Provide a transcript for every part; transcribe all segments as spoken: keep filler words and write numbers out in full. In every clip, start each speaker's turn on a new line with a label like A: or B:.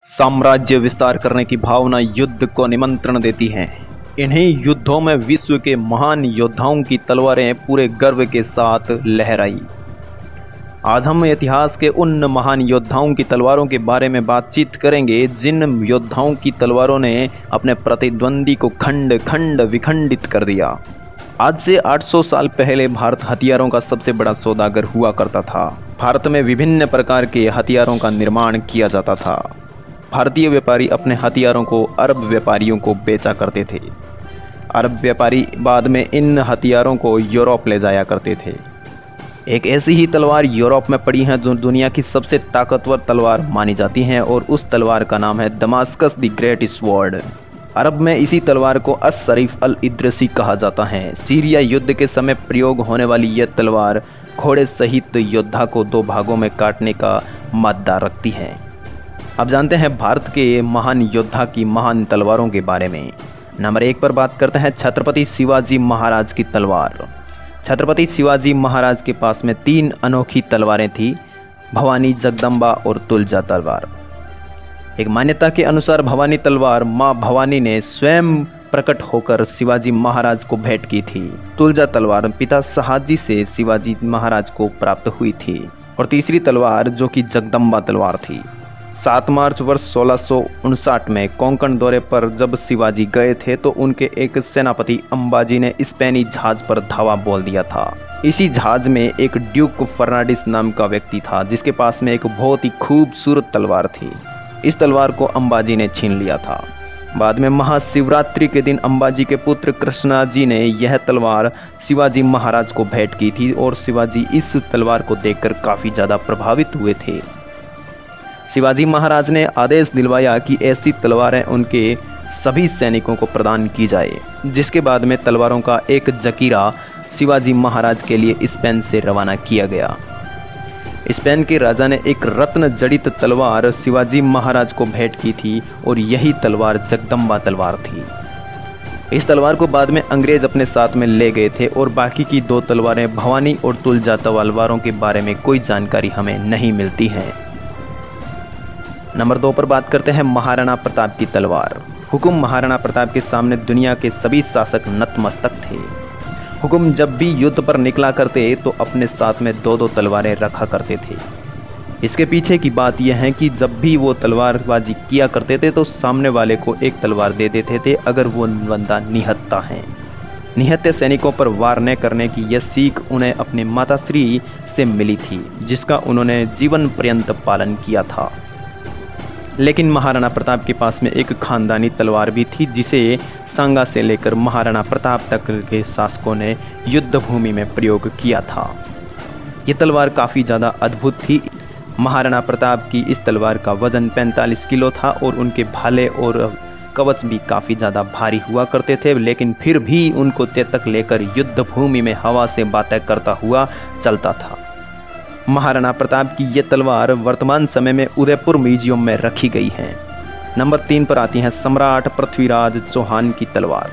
A: साम्राज्य विस्तार करने की भावना युद्ध को निमंत्रण देती है। इन्हीं युद्धों में विश्व के महान योद्धाओं की तलवारें पूरे गर्व के साथ लहराई। आज हम इतिहास के उन महान योद्धाओं की तलवारों के बारे में बातचीत करेंगे जिन योद्धाओं की तलवारों ने अपने प्रतिद्वंदी को खंड खंड विखंडित कर दिया। आज से आठ सौ साल पहले भारत हथियारों का सबसे बड़ा सौदागर हुआ करता था। भारत में विभिन्न प्रकार के हथियारों का निर्माण किया जाता था। भारतीय व्यापारी अपने हथियारों को अरब व्यापारियों को बेचा करते थे। अरब व्यापारी बाद में इन हथियारों को यूरोप ले जाया करते थे। एक ऐसी ही तलवार यूरोप में पड़ी है जो दुनिया की सबसे ताकतवर तलवार मानी जाती है और उस तलवार का नाम है दमास्कस द ग्रेट स्वॉर्ड। अरब में इसी तलवार को अस-शरीफ अल-इद्रिसी कहा जाता है। सीरिया युद्ध के समय प्रयोग होने वाली यह तलवार घोड़े सहित योद्धा को दो भागों में काटने का मादा रखती है। अब जानते हैं भारत के महान योद्धा की महान तलवारों के बारे में। नंबर एक पर बात करते हैं छत्रपति शिवाजी महाराज की तलवार। छत्रपति शिवाजी महाराज के पास में तीन अनोखी तलवारें थी, भवानी, जगदम्बा और तुलजा तलवार। एक मान्यता के अनुसार भवानी तलवार माँ भवानी ने स्वयं प्रकट होकर शिवाजी महाराज को भेंट की थी। तुलजा तलवार पिता शहाजी से शिवाजी महाराज को प्राप्त हुई थी। और तीसरी तलवार जो कि जगदम्बा तलवार थी। सात मार्च वर्ष सोलह सौ उनसठ में कोंकण दौरे पर जब शिवाजी गए थे तो उनके एक सेनापति अंबाजी ने स्पेनी जहाज पर धावा बोल दिया था। इसी जहाज में एक ड्यूक फर्नांडिस नाम का व्यक्ति था जिसके पास में एक बहुत ही खूबसूरत तलवार थी। इस तलवार को अंबाजी ने छीन लिया था। बाद में महाशिवरात्रि के दिन अंबाजी के पुत्र कृष्णाजी ने यह तलवार शिवाजी महाराज को भेंट की थी और शिवाजी इस तलवार को देखकर काफ़ी ज़्यादा प्रभावित हुए थे। शिवाजी महाराज ने आदेश दिलवाया कि ऐसी तलवारें उनके सभी सैनिकों को प्रदान की जाए, जिसके बाद में तलवारों का एक जखीरा शिवाजी महाराज के लिए स्पेन से रवाना किया गया। स्पेन के राजा ने एक रत्न जड़ित तलवार शिवाजी महाराज को भेंट की थी और यही तलवार जगदम्बा तलवार थी। इस तलवार को बाद में अंग्रेज अपने साथ में ले गए थे और बाकी की दो तलवारें भवानी और तुलजा तलवारों के बारे में कोई जानकारी हमें नहीं मिलती है। नंबर दो पर बात करते हैं महाराणा प्रताप की तलवार। हुकुम महाराणा प्रताप के सामने दुनिया के सभी शासक नतमस्तक थे। हुकुम जब भी युद्ध पर निकला करते तो अपने साथ में दो दो तलवारें रखा करते थे। इसके पीछे की बात यह है कि जब भी वो तलवारबाजी किया करते थे तो सामने वाले को एक तलवार दे देते थे अगर वो बंदा निहत्था है। निहत्थे सैनिकों पर वार न करने की यह सीख उन्हें अपने माताश्री से मिली थी, जिसका उन्होंने जीवन पर्यंत पालन किया था। लेकिन महाराणा प्रताप के पास में एक खानदानी तलवार भी थी जिसे सांगा से लेकर महाराणा प्रताप तक के शासकों ने युद्ध भूमि में प्रयोग किया था। ये तलवार काफ़ी ज़्यादा अद्भुत थी। महाराणा प्रताप की इस तलवार का वजन पैंतालीस किलो था और उनके भाले और कवच भी काफ़ी ज़्यादा भारी हुआ करते थे, लेकिन फिर भी उनको चेतक लेकर युद्ध भूमि में हवा से बातें करता हुआ चलता था। महाराणा प्रताप की ये तलवार वर्तमान समय में उदयपुर म्यूजियम में रखी गई है। नंबर तीन पर आती है सम्राट पृथ्वीराज चौहान की तलवार।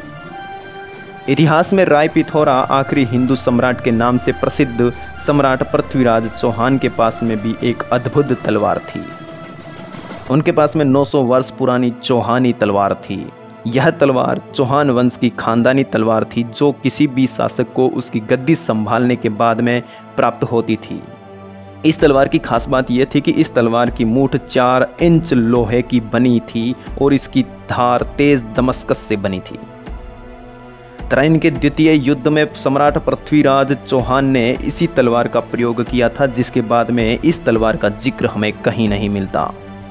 A: इतिहास में राय पिथौरा आखिरी हिंदू सम्राट के नाम से प्रसिद्ध सम्राट पृथ्वीराज चौहान के पास में भी एक अद्भुत तलवार थी। उनके पास में नौ सौ वर्ष पुरानी चौहानी तलवार थी। यह तलवार चौहान वंश की खानदानी तलवार थी जो किसी भी शासक को उसकी गद्दी संभालने के बाद में प्राप्त होती थी। इस तलवार की खास बात यह थी कि इस तलवार की मूठ चार इंच लोहे की बनी थी और इसकी धार तेज दमस्कस से बनी थी। तराइन के द्वितीय युद्ध में सम्राट पृथ्वीराज चौहान ने इसी तलवार का प्रयोग किया था, जिसके बाद में इस तलवार का जिक्र हमें कहीं नहीं मिलता।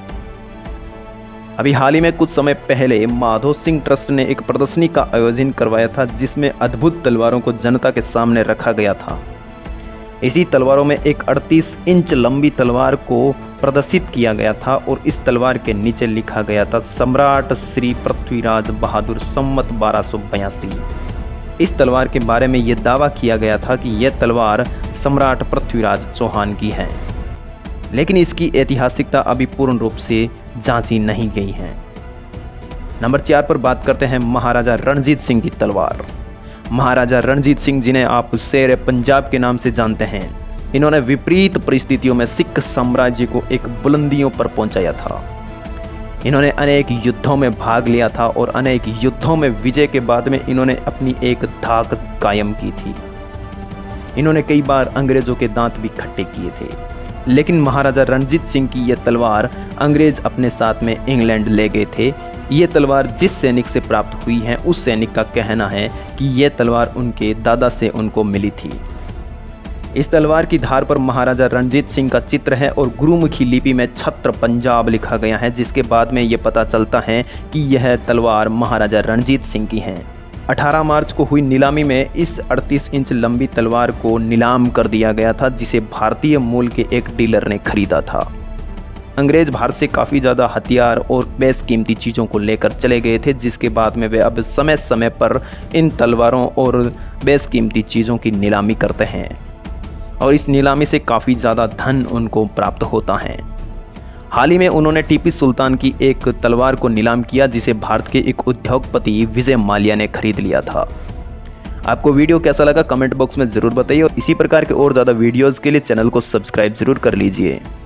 A: अभी हाल ही में कुछ समय पहले माधो सिंह ट्रस्ट ने एक प्रदर्शनी का आयोजन करवाया था जिसमें अद्भुत तलवारों को जनता के सामने रखा गया था। इसी तलवारों में एक अड़तीस इंच लंबी तलवार को प्रदर्शित किया गया था और इस तलवार के नीचे लिखा गया था सम्राट श्री पृथ्वीराज बहादुर सम्मत बारह सौ बयासी। इस तलवार के बारे में यह दावा किया गया था कि यह तलवार सम्राट पृथ्वीराज चौहान की है, लेकिन इसकी ऐतिहासिकता अभी पूर्ण रूप से जांची नहीं गई है। नंबर चार पर बात करते हैं महाराजा रणजीत सिंह की तलवार। महाराजा रणजीत सिंह, जिन्हें आप शेर पंजाब के नाम से जानते हैं, इन्होंने विपरीत परिस्थितियों में सिख साम्राज्य को एक बुलंदियों पर पहुंचाया था। इन्होंने अनेक युद्धों में भाग लिया था और अनेक युद्धों में विजय के बाद में इन्होंने अपनी एक धाक कायम की थी। इन्होंने कई बार अंग्रेज़ों के दांत भी खट्टे किए थे। लेकिन महाराजा रणजीत सिंह की यह तलवार अंग्रेज अपने साथ में इंग्लैंड ले गए थे। ये तलवार जिस सैनिक से प्राप्त हुई है उस सैनिक का कहना है कि यह तलवार उनके दादा से उनको मिली थी। इस तलवार की धार पर महाराजा रणजीत सिंह का चित्र है और गुरुमुखी लिपि में छत्र पंजाब लिखा गया है, जिसके बाद में ये पता चलता है कि यह तलवार महाराजा रणजीत सिंह की है। अठारह मार्च को हुई नीलामी में इस अड़तीस इंच लंबी तलवार को नीलाम कर दिया गया था, जिसे भारतीय मूल के एक डीलर ने खरीदा था। अंग्रेज भारत से काफ़ी ज़्यादा हथियार और बेशकीमती चीज़ों को लेकर चले गए थे, जिसके बाद में वे अब समय समय पर इन तलवारों और बेशकीमती चीज़ों की नीलामी करते हैं और इस नीलामी से काफ़ी ज़्यादा धन उनको प्राप्त होता है। हाल ही में उन्होंने टीपू सुल्तान की एक तलवार को नीलाम किया, जिसे भारत के एक उद्योगपति विजय माल्या ने खरीद लिया था। आपको वीडियो कैसा लगा कमेंट बॉक्स में ज़रूर बताइए और इसी प्रकार के और ज़्यादा वीडियोज़ के लिए चैनल को सब्सक्राइब ज़रूर कर लीजिए।